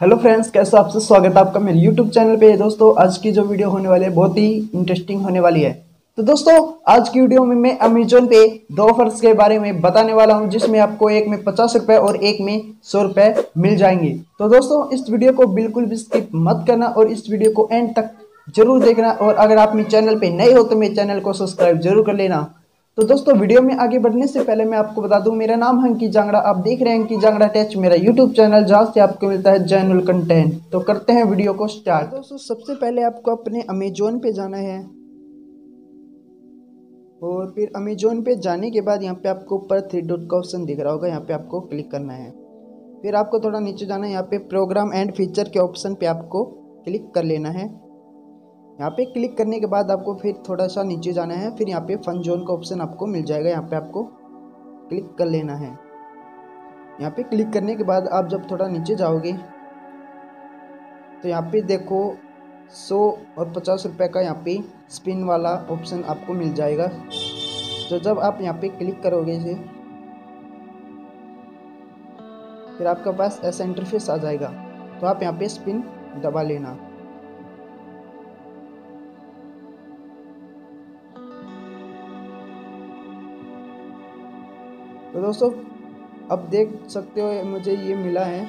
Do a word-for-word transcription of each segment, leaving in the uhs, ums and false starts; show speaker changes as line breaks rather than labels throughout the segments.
Hello friends, कैसे हो? आपसे स्वागत है आपका मेरे यूट्यूब चैनल पे। दोस्तों, आज की जो वीडियो होने वाली है बहुत ही इंटरेस्टिंग होने वाली है। तो दोस्तों, आज की वीडियो में मैं अमेजोन पे दो ऑफर्स के बारे में बताने वाला हूं, जिसमें आपको एक में पचास रुपए और एक में सौ रुपए मिल जाएंगे। तो दोस्तों, इस वीडियो को बिल्कुल भी स्किप मत करना और इस वीडियो को एंड तक जरूर देखना। और अगर आप मेरे चैनल पे नए हो तो मेरे चैनल को सब्सक्राइब जरूर कर लेना। तो दोस्तों, वीडियो में आगे बढ़ने से पहले मैं आपको बता दूं, मेरा नाम है अंकित जांगड़ा। आप देख रहे हैं अंकित जांगड़ा टेच, मेरा यूट्यूब चैनल, जहां से आपको मिलता है जेन्युइन कंटेंट। तो करते हैं वीडियो को स्टार्ट। दोस्तों, सबसे पहले आपको अपने अमेजोन पे जाना है और फिर अमेजोन पे जाने के बाद यहाँ पे आपको ऊपर थ्री डॉट का ऑप्शन दिख रहा होगा, यहाँ पे आपको क्लिक करना है। फिर आपको थोड़ा नीचे जाना है, यहाँ पे प्रोग्राम एंड फीचर के ऑप्शन पे आपको क्लिक कर लेना है। यहाँ पे क्लिक करने के बाद आपको फिर थोड़ा सा नीचे जाना है। फिर यहाँ पे फन जोन का ऑप्शन आपको मिल जाएगा, यहाँ पे आपको क्लिक कर लेना है। यहाँ पे क्लिक करने के बाद आप जब थोड़ा नीचे जाओगे तो यहाँ पे देखो सौ और पचास रुपए का यहाँ पे स्पिन वाला ऑप्शन आपको मिल जाएगा। तो जब आप यहाँ पे क्लिक करोगे इसे, फिर आपके पास ऐसा इंटरफेस आ जाएगा। तो आप यहाँ पे स्पिन दबा लेना। तो दोस्तों, अब देख सकते हो मुझे ये मिला है।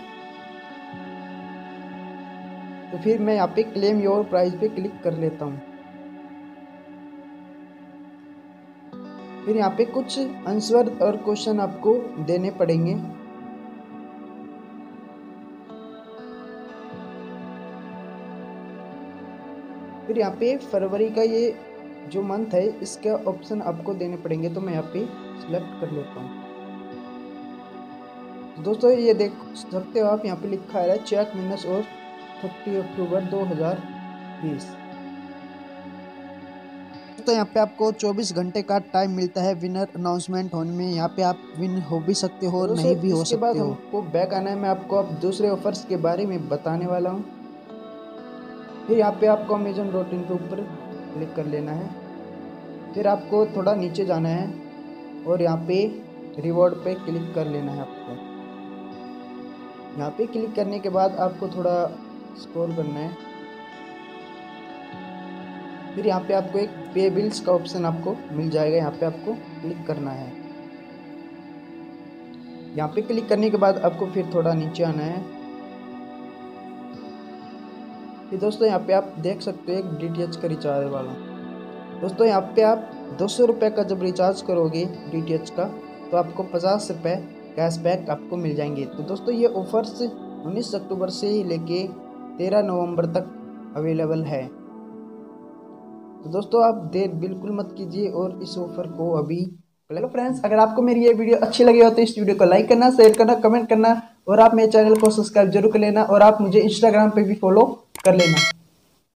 तो फिर मैं यहाँ पे क्लेम योर प्राइस पे क्लिक कर लेता हूँ। फिर यहाँ पे कुछ आंसर और क्वेश्चन आपको देने पड़ेंगे। फिर यहाँ पे फरवरी का ये जो मंथ है इसका ऑप्शन आपको देने पड़ेंगे। तो मैं यहाँ पे सिलेक्ट कर लेता हूँ। दोस्तों, ये देख सकते हो आप, यहाँ पे लिखा है चेक मिनस और तीस अक्टूबर दो हज़ार बीस। तो यहाँ पे आपको चौबीस घंटे का टाइम मिलता है विनर अनाउंसमेंट होने में। यहाँ पे आप विन हो भी सकते हो और नहीं भी हो सकते हो। इसके बाद हमको बैक आना है। मैं आपको अब दूसरे ऑफर्स के बारे में बताने वाला हूँ। फिर यहाँ पे आपको अमेजन डॉट इन के ऊपर क्लिक कर लेना है। फिर आपको थोड़ा नीचे जाना है और यहाँ पे रिवॉर्ड पे क्लिक कर लेना है आपको। यहाँ पे क्लिक करने के बाद आपको थोड़ा स्क्रॉल करना है। फिर यहाँ पे आपको एक पे बिल्स का ऑप्शन आपको मिल जाएगा, यहाँ पे आपको क्लिक करना है। यहाँ पे क्लिक करने के बाद आपको फिर थोड़ा नीचे आना है। फिर दोस्तों, यहाँ पे आप देख सकते हो एक डी टी एच का रिचार्ज वाला। दोस्तों, यहाँ पे आप दो सौ रुपये का जब रिचार्ज करोगे डी टी एच का, तो आपको पचास रुपये कैशबैक आपको मिल जाएंगे। तो दोस्तों, ये ऑफर्स उन्नीस अक्टूबर से ही लेके तेरह नवंबर तक अवेलेबल है। तो दोस्तों, आप देर बिल्कुल मत कीजिए और इस ऑफर को अभी। हेलो फ्रेंड्स, अगर आपको मेरी ये वीडियो अच्छी लगी हो तो इस वीडियो को लाइक करना, शेयर करना, कमेंट करना और आप मेरे चैनल को सब्सक्राइब जरूर कर लेना और आप मुझे इंस्टाग्राम पे भी फॉलो कर लेना।